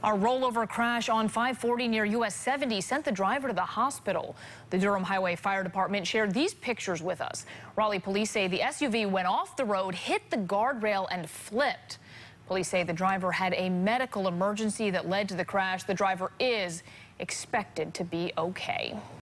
A rollover crash on 540 near US 70 sent the driver to the hospital. The Durham Highway Fire Department shared these pictures with us. Raleigh police say the SUV went off the road, hit the guardrail, and flipped. Police say the driver had a medical emergency that led to the crash. The driver is expected to be okay.